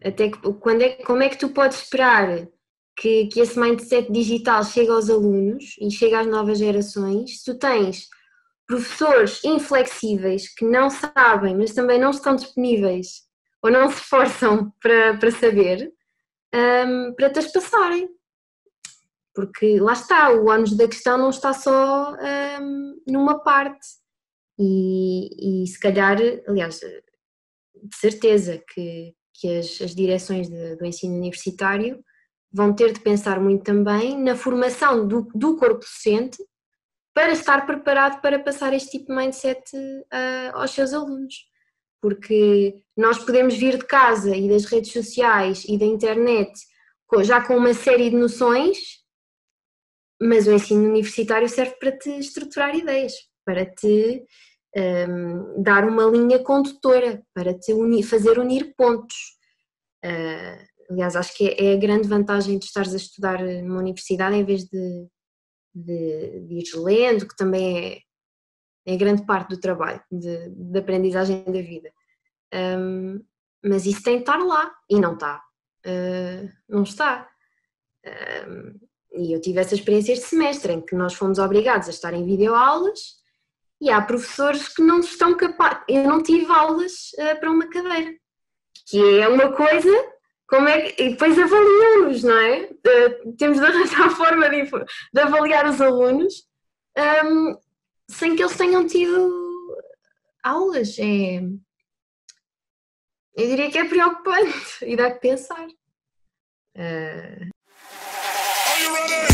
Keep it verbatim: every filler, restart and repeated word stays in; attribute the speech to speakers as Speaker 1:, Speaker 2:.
Speaker 1: Até que, quando é, como é que tu podes esperar que, que esse mindset digital chegue aos alunos e chegue às novas gerações se tu tens professores inflexíveis que não sabem, mas também não estão disponíveis ou não se esforçam para, para saber, um, para te as passarem? Porque lá está, o ónus da questão não está só um, numa parte. E, e se calhar, aliás, de certeza que, que as, as direções de, do ensino universitário vão ter de pensar muito também na formação do, do corpo docente para estar preparado para passar este tipo de mindset uh, aos seus alunos. Porque nós podemos vir de casa e das redes sociais e da internet já com uma série de noções, mas o ensino universitário serve para te estruturar ideias, para te um, dar uma linha condutora, para te unir, fazer unir pontos. Uh, aliás, acho que é, é a grande vantagem de estares a estudar numa universidade em vez de, de, de ires lendo, que também é, é grande parte do trabalho, de, de aprendizagem da vida. Um, mas isso tem de estar lá, e não está. Uh, não está. Um, e eu tive essa experiência este semestre, em que nós fomos obrigados a estar em videoaulas, e há professores que não estão capazes. Eu não tive aulas uh, para uma cadeira, que é uma coisa, como é que. E depois avaliamos, não é? Uh, temos de arranjar forma de, de avaliar os alunos um, sem que eles tenham tido aulas. É, eu diria que é preocupante e dá que pensar. Uh...